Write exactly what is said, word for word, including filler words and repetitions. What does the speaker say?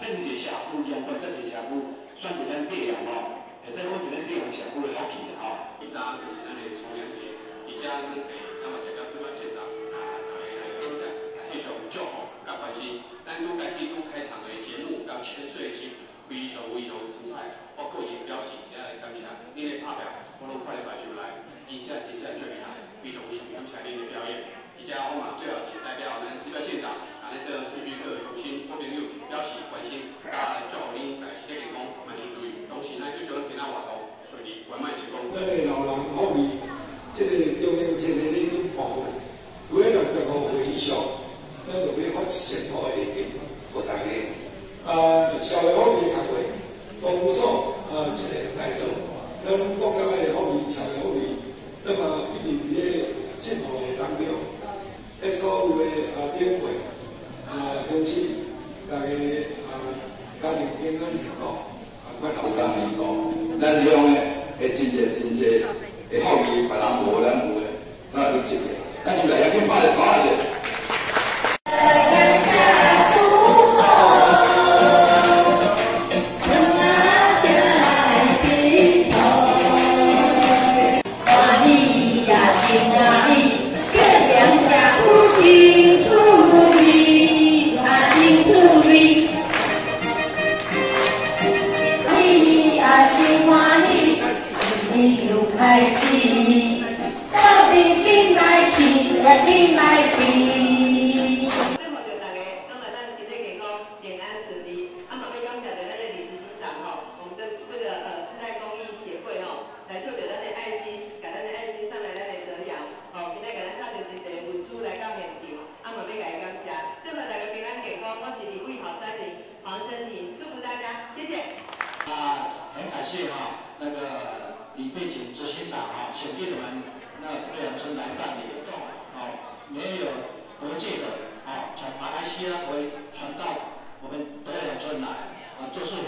这个是社区，阳光这是社区，选择咱地阳哦，会使讲伫咱地阳社区的福气的吼。 第三就是咱的重阳节，而且咱地，咱嘛代表主办现场啊，大家来分享，继续祝福甲关心。咱愈家己愈开场的节目，甲千岁节非常非常精彩，包括伊表示，真来感谢恁的拍表，我拢快来排出来，真正真正最厉害，非常非常感谢恁的表演。即只我嘛最后是代表咱主办现场，啊，咱的市区各位友亲、好朋友表示关心，啊，祝福恁大身体健康，万事如意。同时，咱最祝咱平安活动顺利，圆满成功。 咱的老人福利，这个中央节的礼品部分，如果六十五岁以上，咱就要发一千块的礼品给大家。啊，社会福利单位，公所啊，一个来做，咱国家的福利、社会福利，那么一直伫个进步的当中，迄所有的啊点位啊乡亲，大家啊家庭平安幸福，啊快乐生活。 咱乡的会真济真济会福利，别人无咱有的，咱就一个，咱就来遐去拍一拍者。 开始，到底紧来去，也紧来去。 最后就大家，当然咱身体健康、平安顺利。啊，嘛要感谢着咱的理事长吼，我们的这个呃时代公益协会吼，来做着咱的爱心，把咱的爱心送来咱的德阳，吼，今天给咱带着一个文书来到现场，啊嘛要甲伊感谢。祝福大家平安健康，我是李慧好山林黄生婷，祝福大家，谢谢。 啊，很感谢哈，那个。李佩锦执行长啊，选定我们那德阳村来办理活动，哦，没有国界的，哦，从马来西亚回传到我们德阳村来，啊，就是